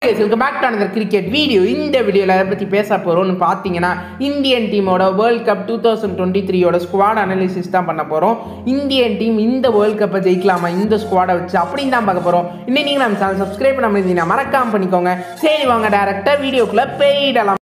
Welcome back to another cricket video. இந்த வீடியோல எதை பத்தி பேச போறோம்னு பாத்தீங்கன்னா இந்தியன் டீமோட வேர்ல்ட் கப் 2023 ஓட ஸ்குவாட் அனாலிசிஸ் தான் பண்ண போறோம். இந்தியன் டீம் இந்த வேர்ல்ட் கப்பை ஜெயிக்கலாமா இந்த ஸ்குவாடை வச்சு அப்படின்னு தான் பார்க்க போறோம். இன்னும் நீங்க நம்ம சேனல் சப்ஸ்கிரைப் பண்ணாம இருந்தீங்கன்னா மறக்காம பண்ணிக்கோங்க. சரி வாங்க டைரக்டா வீடியோக்குள்ள போயிடலாம்.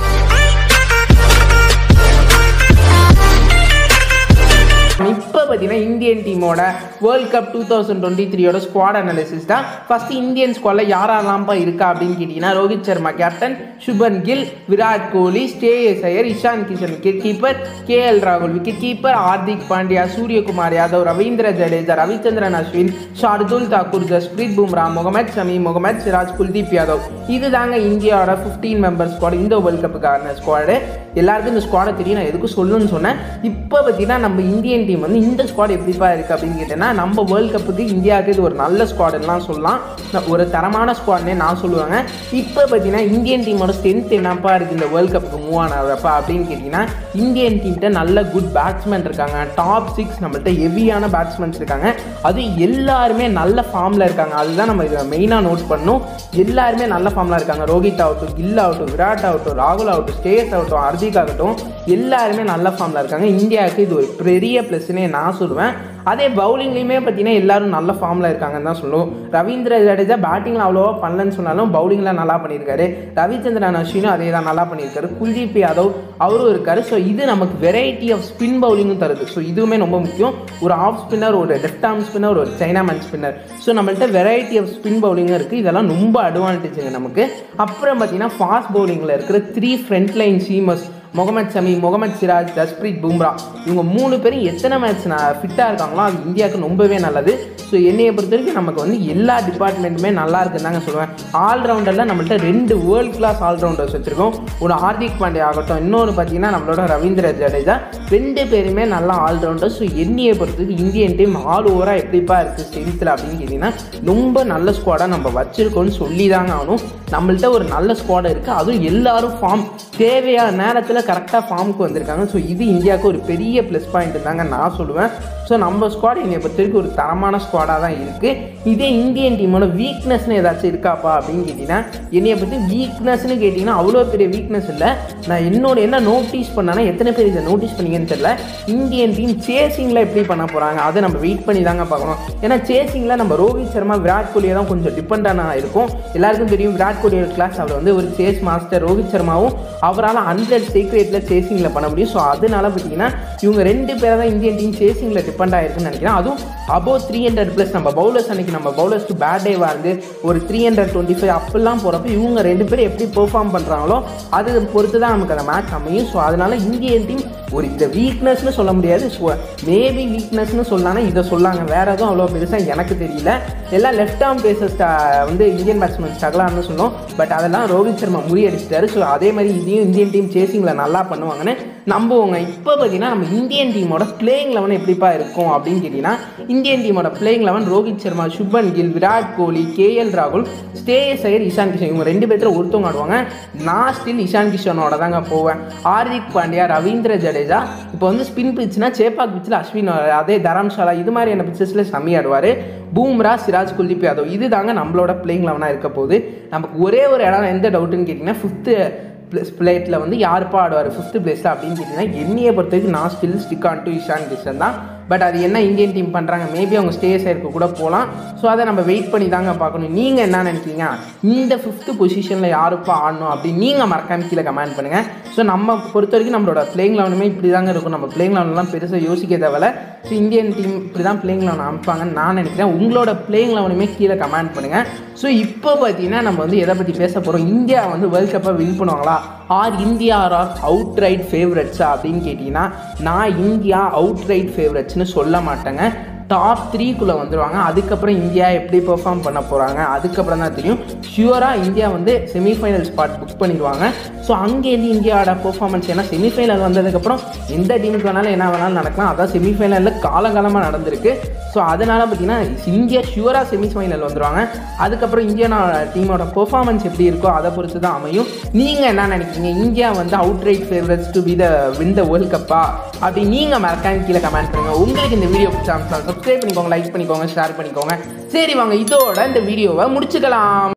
இப்போ பார்த்தீங்கன்னா இந்தியன் டீமோட வேர்ல்ட் கப் 2023 ஓட ஸ்குவாட் அனாலிசிஸ் தான். ஃபர்ஸ்ட் இந்தியன் ஸ்குவாட்ல யாரெல்லாம்ப்பா இருக்கா அப்படின்னு கேட்டீங்கன்னா Rohit Sharma captain, Shubman Gill, Virat Kohli, Shreyas Iyer, Ishan Kishan wicket keeper, KL ராகுல் விக்கெட் கீப்பர், ஹார்திக் பாண்டியா, சூரியகுமார் யாதவ், ரவீந்திர ஜடேஜா, ரவிச்சந்திரன் அஸ்வின், ஷார்துல் தாக்கூர், ஜஸ்பிரீத் பும்ரா, முகமது ஷமி, முகமது சிராஜ், குல்தீப் யாதவ். இதுதாங்க இந்தியாவோட 15 மெம்பர் ஸ்குவாட். இந்த வேர்ல்ட் கப்புக்கான ஸ்குவாடு எல்லாருக்கும் இந்த ஸ்குவாடை தெரியும். நான் எதுக்கும் சொல்லணும்னு சொன்னேன். இப்போ பார்த்தீங்கன்னா நம்ம இந்தியன் டீம் வந்து இந்த ஸ்குவாட் எப்படிப்பா இருக்குது அப்படின்னு கேட்டேன்னா, நம்ம வேர்ல்ட் கப்புக்கு இந்தியாவுக்கு இது ஒரு நல்ல ஸ்குவாடுலாம் சொல்லலாம், ஒரு தரமான ஸ்குவாட்னே நான் சொல்லுவாங்க. இப்போ பார்த்தீங்கன்னா இந்தியன் டீமோட ஸ்ட்ரென்த் என்னப்பா இருக்குது இந்த வேர்ல்ட் கப்புக்கு மூவ் ஆனப்பா அப்படின்னு கேட்டிங்கன்னா, இந்தியன் டீம்கிட்ட நல்ல குட் பேட்ஸ்மேன் இருக்காங்க. டாப் 6 நம்மள்கிட்ட ஹெவியான பேட்ஸ்மேன்ஸ் இருக்காங்க. அது எல்லாருமே நல்ல ஃபார்மில் இருக்காங்க. அதுதான் நம்ம இதை மெயினாக நோட் பண்ணணும். எல்லாருமே நல்ல ஃபார்மில் இருக்காங்க. ரோஹித் ஆகட்டும், கில் ஆகட்டும், விராட் ஆகட்டும், ராகுல் ஆகட்டும், ஸ்ரேயஸ் ஆகட்டும், ஹார்திக் ஆகட்டும், எல்லாருமே நல்ல ஃபார்மில் இருக்காங்க. இந்தியாவுக்கு இது ஒரு பெரிய ப்ளஸ்னே நான் சொல்லுவேன். அதே பவுலிங்லேயுமே பார்த்தீங்கன்னா எல்லாரும் நல்ல ஃபார்மில் இருக்காங்கன்னு தான் சொல்லுவோம். ரவீந்திர ஜடேஜா பேட்டிங்கில் அவ்வளோவா பண்ணலன்னு சொன்னாலும் பவுலிங்கில் நல்லா பண்ணியிருக்காரு. ரவிச்சந்திரன் அஸ்வினும் அதே தான் நல்லா பண்ணியிருக்காரு. குல்தீப் யாதவ் அவரும் இருக்காரு. ஸோ இது நமக்கு வெரைட்டி ஆஃப் ஸ்பின் பவுலிங்கும் தருது. ஸோ இதுவுமே ரொம்ப முக்கியம். ஒரு ஆஃப் ஸ்பின்னர், ஒரு லெஃப்ட் ஆர்ம் ஸ்பின்னர், ஒரு சைனாமேன் ஸ்பின்னர். ஸோ நம்மள்கிட்ட வெரைட்டி ஆஃப் ஸ்பின் பவுலிங்கும் இருக்குது. இதெல்லாம் ரொம்ப அட்வான்டேஜுங்க நமக்கு. அப்புறம் பார்த்தீங்கன்னா ஃபாஸ்ட் பவுலிங்கில் இருக்கிற 3 front line seamers, Mohammed Shami, Mohammed Siraj, Jasprit Bumrah, இவங்க 3 பேரும் எத்தனை மேட்ச் ஃபிட்டாக இருக்காங்களோ அது இந்தியாவுக்கு ரொம்பவே நல்லது. ஸோ என்னையை பொறுத்த வரைக்கும் நமக்கு வந்து எல்லா டிபார்ட்மெண்ட்டுமே நல்லா இருக்குன்னு தாங்க சொல்லுவேன். ஆல்ரவுண்டரில் நம்மள்கிட்ட 2 வேர்ல்ட் கிளாஸ் ஆல்ரவுண்டர்ஸ் வச்சுருக்கோம். ஒரு ஹார்திக் பாண்டியா ஆகட்டும், இன்னொரு பார்த்தீங்கன்னா நம்மளோட ரவீந்திர ஜடேஜா, 2 பேருமே நல்லா ஆல்ரவுண்டர். ஸோ என்னையை பொறுத்தவரைக்கும் இந்தியன் டீம் ஆல் ஓவராக எப்படிப்பா இருக்குது ஸ்ட்ரென்த்தில் அப்படின்னு கேட்டிங்கன்னா, ரொம்ப நல்ல ஸ்குவாடாக நம்ம வச்சுருக்கோன்னு சொல்லி தாங்க ஆகணும். நம்மள்கிட்ட ஒரு நல்ல ஸ்குவாட் இருக்குது. அதுவும் எல்லாரும் ஃபார்ம் தேவையான நேரத்தில் கரெக்டாக ஃபார்முக்கு வந்திருக்காங்க. ஸோ இது இந்தியாவுக்கு ஒரு பெரிய ப்ளஸ் பாயிண்ட் தாங்க நான் சொல்லுவேன். ஸோ நம்ம ஸ்குவாட் என்னை பொறுத்த வரைக்கும் ஒரு தரமான ஸ்குவாடாக தான் இருக்குது. இதே இந்தியன் டீமோட வீக்னஸ்னு ஏதாச்சும் இருக்காப்பா அப்படின்னு கேட்டிங்கன்னா, என்னையை பற்றி வீக்னஸ்ன்னு கேட்டிங்கன்னா அவ்வளோ பெரிய வீக்னஸ் இல்லை. நான் என்ன நோட்டீஸ் பண்ணேன்னா, எத்தனை பேர் இதை நோட்டீஸ் பண்ணிங்கன்னு தெரியல, இந்தியன் டீம் சேசிங்கில் எப்படி பண்ண போகிறாங்க அதை நம்ம வெயிட் பண்ணி தாங்க பார்க்கணும். ஏன்னா சேசிங்கில் நம்ம ரோஹித் சர்மா, விராட் கோலியை தான் கொஞ்சம் டிபெண்டான இருக்கும். எல்லாருக்கும் தெரியும் விராட் கோலியோட கிளாஸ் அவர் வந்து ஒரு சேஸ் மாஸ்டர். ரோஹித் சர்மாவும் அவரால் 100 ஸ்ட்ரைக் ரேட்டில் சேசிங்கில் பண்ண முடியும். ஸோ அதனால பார்த்தீங்கன்னா இவங்க 2 பேரை தான் இந்தியன் டீம் சேசிங்கில் டிபெண்ட் ஆகிருக்குன்னு நினைக்கிறேன். அதுவும் அபோவ் 300+ நம்ம பவுலர்ஸ் அன்றைக்கி நம்ம பவுலர்ஸ்க்கு பேட் டே வந்து ஒரு 325 அப்படிலாம் போகிறப்ப இவங்க 2 பேரும் எப்படி பெர்ஃபார்ம் பண்ணுறாங்களோ அது பொறுத்து தான் நமக்கு அந்த மேட்ச் அமையும். ஸோ அதனால் இந்தியன் டீம் ஒரு இதை வீக்னஸ்னு சொல்ல முடியாது. மேபி வீக்னஸ்னு சொல்லாமல் இதை சொல்லாங்க. வேறு எதுவும் அவ்வளோ பெருசாக எனக்கு தெரியல. எல்லாம் லெஃப்ட் ஆர்ம் பேசர்ஸ் வந்து இந்தியன் பேட்ஸ்மேன் ஸ்ட்ரகிளான்னு சொன்னோம். பட் அதெல்லாம் ரோஹித் சர்மா முறியடிச்சிட்டாரு. ஸோ அதே மாதிரி இதையும் இந்தியன் டீம் சேசிங்கில் நல்லா பண்ணுவாங்கன்னு நம்புவோங்க. இப்போ பார்த்தீங்கன்னா நம்ம இந்தியன் டீமோட பிளேயிங் 11 எப்படிப்பா இருக்கும் அப்படின்னு கேட்டிங்கன்னா, இந்தியன் டீமோட பிளேயிங் 11 ரோஹித் சர்மா, சுபன் கில், விராட் கோலி, KL ராகுல், ஸ்ரேயஸ் ஐயர், இஷான் கிஷன், இவங்க 2 பேர்த்துல ஒருத்தவங்க ஆடுவாங்க. நான் ஸ்டில் இஷான் கிஷனோட தாங்க போவேன். ஹார்திக் பாண்டியா, ரவீந்திர ஜடேஜா, இப்போ வந்து ஸ்பின் பிச்சுனா சேப்பாக் பிச்சில் அஸ்வின், அதே தரம்ஷாலா, இது மாதிரியான பிச்சஸில் ஷமி ஆடுவார். பும்ரா, சிராஜ், குல்தீப் யாதவ், இது தாங்க நம்மளோட பிளேயிங் 11 இருக்க போகுது. நமக்கு ஒரே ஒரு இடம் எந்த டவுட்டுன்னு கேட்டிங்கன்னா, 5th பிளேட்டில் வந்து யாருப்பா ஆடுவார் 5th பிளேஸில் அப்படின்னு கேட்டிங்கன்னா, என்னையை பொறுத்த வரைக்கும் நான் stick on to Ishan Kishan தான். பட் அது என்ன இந்தியன் டீம் பண்ணுறாங்க, மேபி அவங்க ஸ்டேஸ் ஆயிருக்க கூட போகலாம். ஸோ அதை நம்ம வெயிட் பண்ணி தாங்க பார்க்கணும். நீங்கள் என்ன நினைக்கிறீங்க, இந்த 5th பொசிஷனில் யாருப்பா ஆடணும் அப்படின்னு நீங்கள் மறக்காம கீழே கமெண்ட் பண்ணுங்கள். ஸோ நம்ம பொறுத்த வரைக்கும் நம்மளோட பிளேயிங் 11 இப்படி தாங்க இருக்கும். நம்ம பிளேயிங் 11 பெருசாக யோசிக்க தேவையில்ல. ஸோ இந்தியன் டீம் இப்படி தான் பிளேயிங் 11 அமைப்பாங்கன்னு நான் நினைக்கிறேன். உங்களோட பிளேயிங் 11 கீழே கமெண்ட் பண்ணுங்கள். ஸோ இப்போ பார்த்தீங்கன்னா நம்ம வந்து எதை பற்றி பேச போகிறோம், இந்தியா வந்து வேர்ல்ட் கப்பை வின் பண்ணுவாங்களா, இந்தியா ஆர் அவுட் ரைட் ஃபேவரட்ஸா அப்படின்னு கேட்டிங்கன்னா, நான் இந்தியா அவுட் ரைட் ஃபேவரட்ஸ்னு சொல்ல மாட்டேங்க. டாப் 3க்குள்ளே வந்துடுவாங்க. அதுக்கப்புறம் இந்தியா எப்படி பெர்ஃபார்ம் பண்ண போகிறாங்க அதுக்கப்புறம் தான் தெரியும். ஷியூராக இந்தியா வந்து செமிஃபைனல் ஸ்பாட் புக் பண்ணிடுவாங்க. ஸோ அங்கேருந்து இந்தியாவோட பெர்ஃபார்மன்ஸ், ஏன்னா செமிஃபைனல் வந்ததுக்கப்புறம் எந்த டீமுக்கு வேணாலும் என்ன வேணாலும் நடக்கலாம். அதான் செமிஃபைனலில் காலகாலமாக நடந்திருக்கு. ஸோ அதனால் பார்த்தீங்கன்னா இந்தியா ஷியூராக செமிஃபைனல் வந்துடுவாங்க. அதுக்கப்புறம் இந்தியா டீமோட பெர்ஃபார்மன்ஸ் எப்படி இருக்கோ அதை பொறுத்து தான் அமையும். நீங்கள் என்ன நினைக்கிறீங்க, இந்தியா வந்து out right favourites to be the win the world கப்பா அப்படி நீங்கள் மறக்காம கீழே கமெண்ட் பண்ணுங்கள். உங்களுக்கு இந்த வீடியோ பிடிச்சா சப்ஸ்கிரைப் பண்ணிக்கோங்க, லைக் பண்ணிக்கோங்க, ஷேர் பண்ணிக்கோங்க. சரி வாங்க இதோட இந்த வீடியோவை முடிச்சுக்கலாம்.